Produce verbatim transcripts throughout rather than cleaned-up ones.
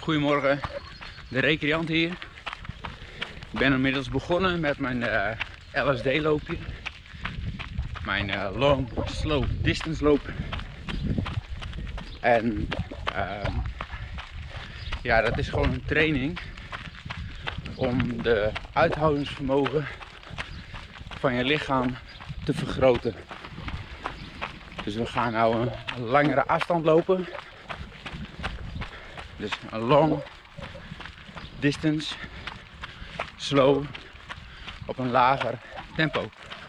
Goedemorgen, de recreant hier. Ik ben inmiddels begonnen met mijn uh, L S D loopje. Mijn uh, long slow distance loop. En uh, ja, dat is gewoon een training om de uithoudingsvermogen van je lichaam te vergroten. Dus we gaan nou een langere afstand lopen. Dus een long distance, slow, op een lager tempo.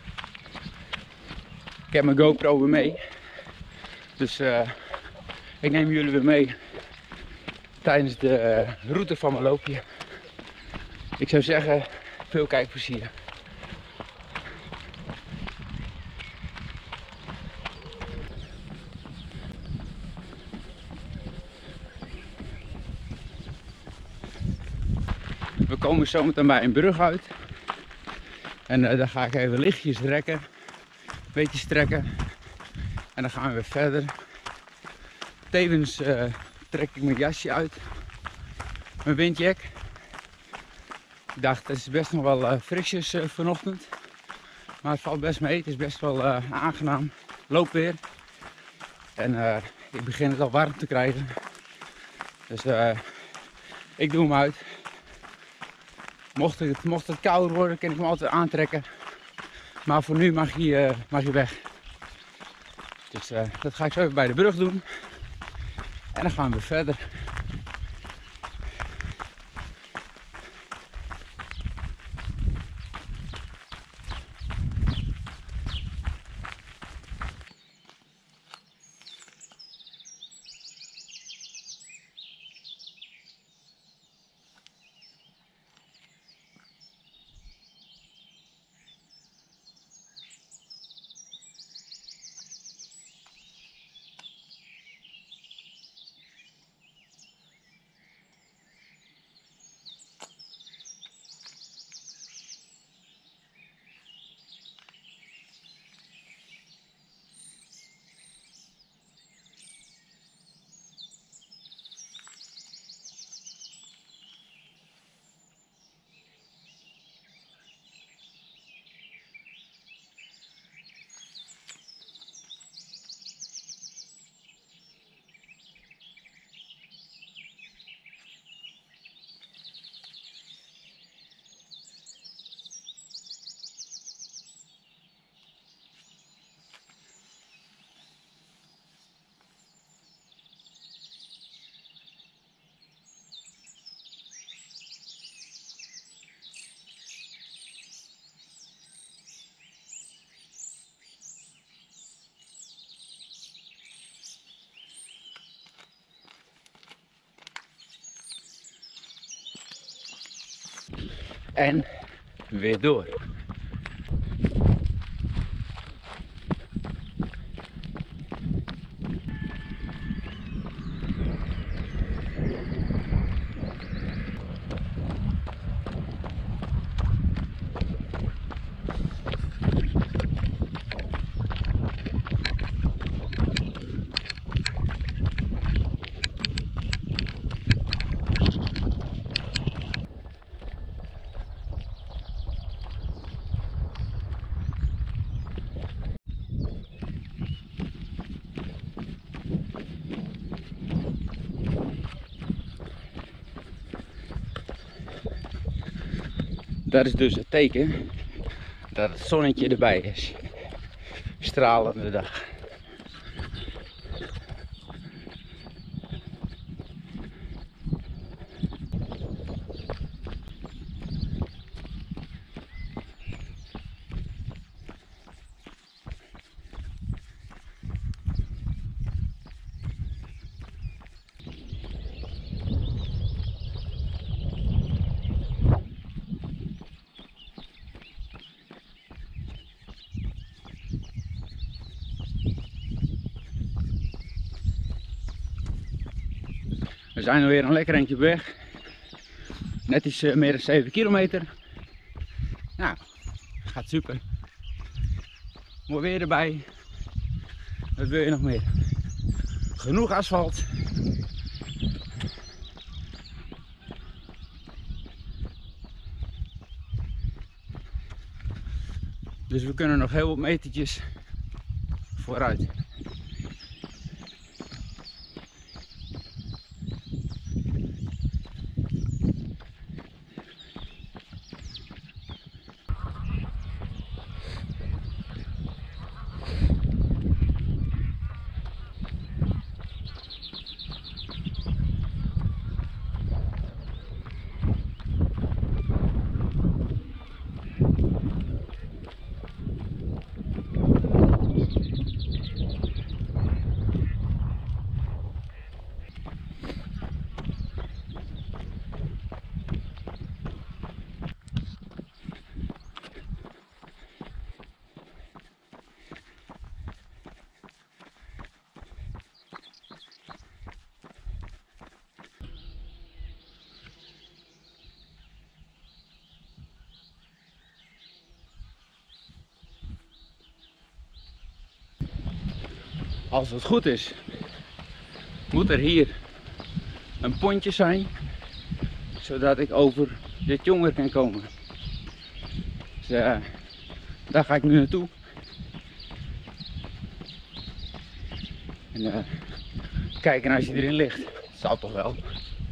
Ik heb mijn GoPro weer mee. Dus uh, ik neem jullie weer mee tijdens de uh, route van mijn loopje. Ik zou zeggen, veel kijkplezier. We komen zo meteen bij een brug uit. En uh, dan ga ik even lichtjes rekken. Een beetje strekken. En dan gaan we weer verder. Tevens uh, trek ik mijn jasje uit. Mijn windjack. Ik dacht, het is best nog wel uh, frisjes uh, vanochtend. Maar het valt best mee. Het is best wel uh, aangenaam. Loopweer. En uh, ik begin het al warm te krijgen. Dus uh, ik doe hem uit. Mocht het, mocht het kouder worden, kan ik hem altijd aantrekken. Maar voor nu mag hij, uh, mag hij weg. Dus uh, dat ga ik zo even bij de brug doen. En dan gaan we weer verder. En weer door. Dat is dus het teken dat het zonnetje erbij is. Stralende dag. We zijn alweer een lekker eindje op weg. Net iets uh, meer dan zeven kilometer. Nou, gaat super. Mooi weer erbij. Wat wil je nog meer? Genoeg asfalt. Dus we kunnen nog heel wat metertjes vooruit. Als het goed is, moet er hier een pontje zijn, zodat ik over dit jonger kan komen. Dus uh, daar ga ik nu naartoe. En uh, kijken als je erin ligt. Dat zou toch wel.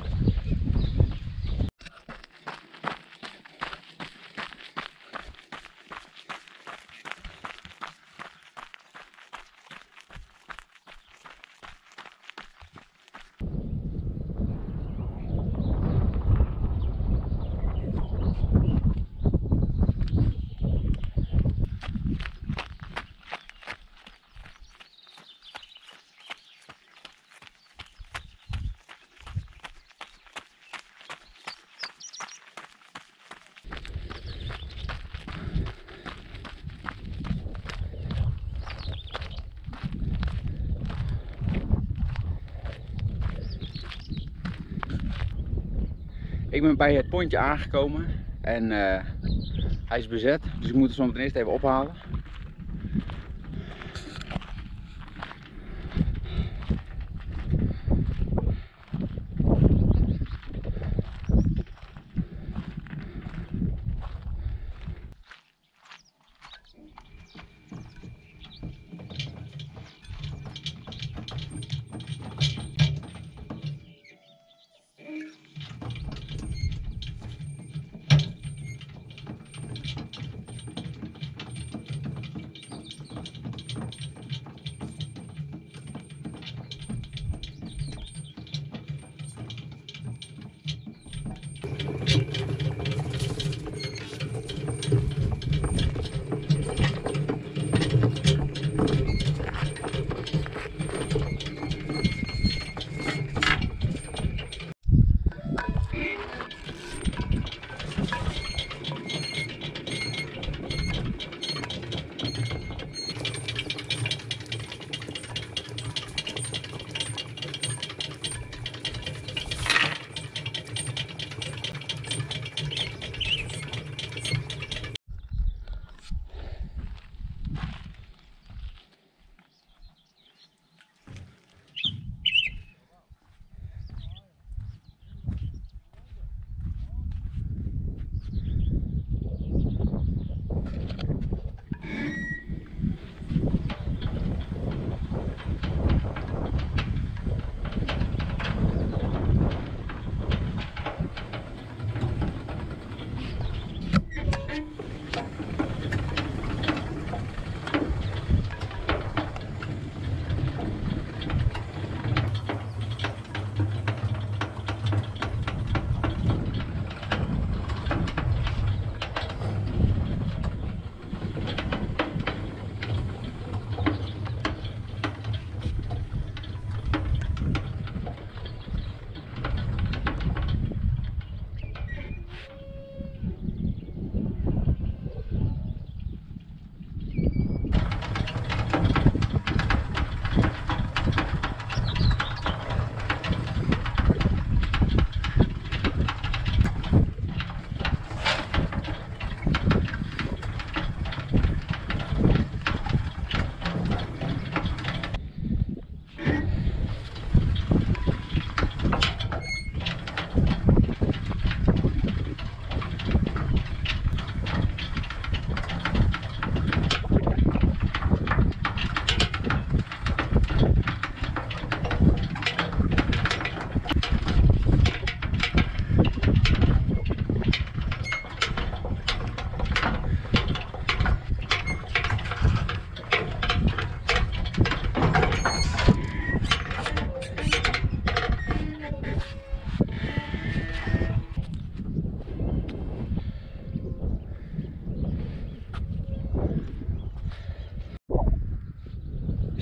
Ik ben bij het pontje aangekomen en uh, hij is bezet, dus ik moet hem zo meteen eerst even ophalen.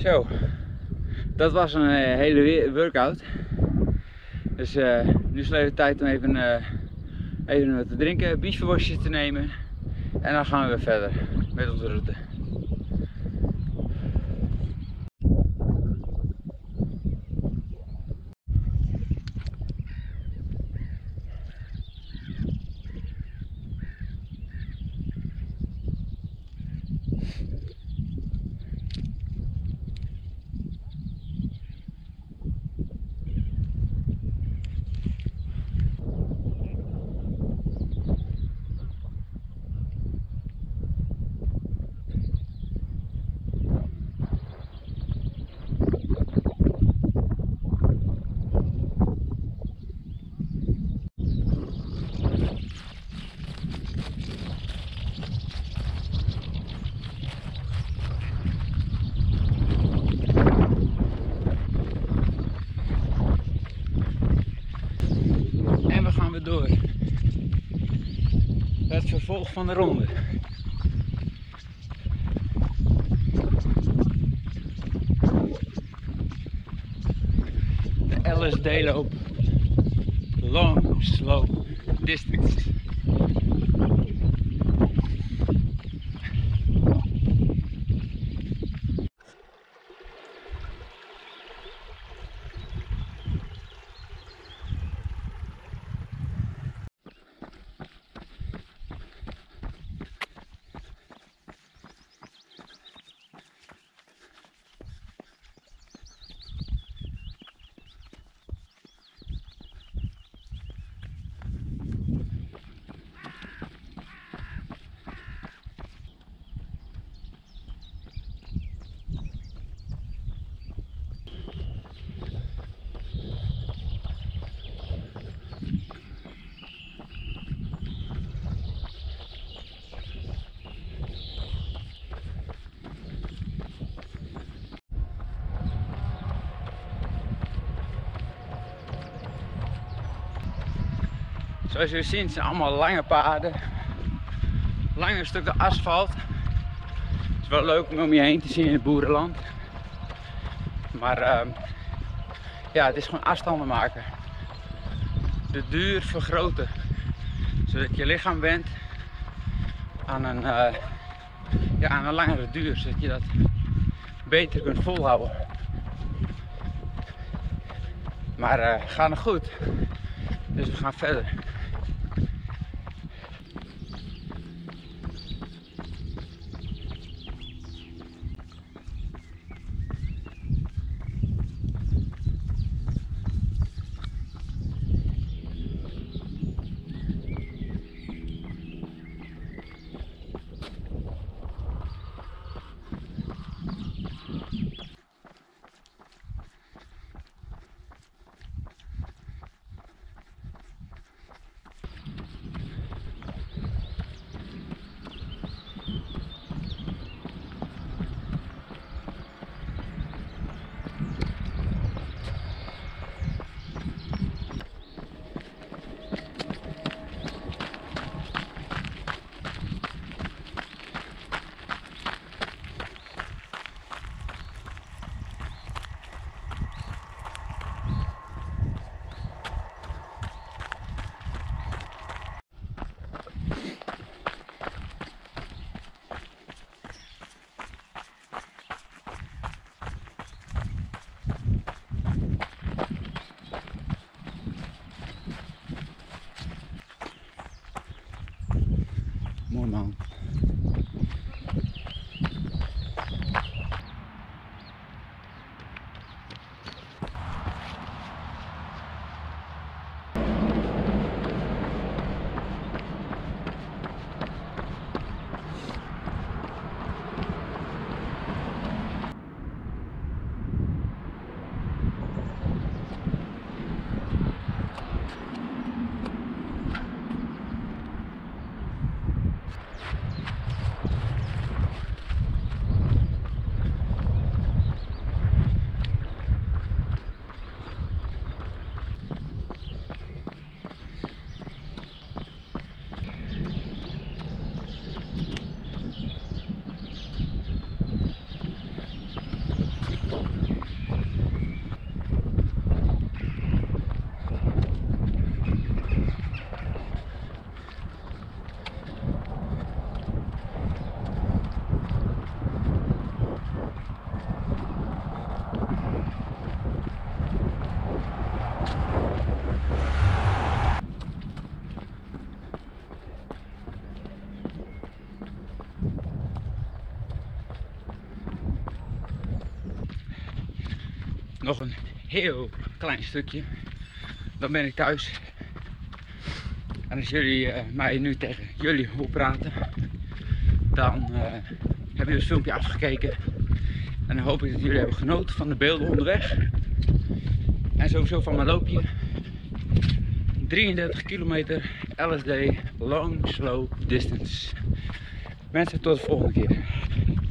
Zo, dat was een uh, hele workout. Dus uh, nu is het even tijd om even, uh, even wat te drinken, beachverworstjes te nemen. En dan gaan we weer verder met onze route. En we gaan weer door. Het vervolg van de ronde. De L S D-loop. Long, slow distance. Zoals jullie zien zijn allemaal lange paden, lange stukken asfalt. Het is wel leuk om om je heen te zien in het boerenland. Maar uh, ja, het is gewoon afstanden maken. De duur vergroten. Zodat je lichaam went aan een, uh, ja, aan een langere duur. Zodat je dat beter kunt volhouden. Maar uh, gaat nog goed. Dus we gaan verder. Mooi man. nog een heel klein stukje. Dan ben ik thuis. En als jullie uh, mij nu tegen jullie horen praten, dan uh, hebben jullie het filmpje afgekeken. En dan hoop ik dat jullie hebben genoten van de beelden onderweg. En sowieso van mijn loopje. drieëndertig kilometer L S D, long slow distance. Mensen, tot de volgende keer.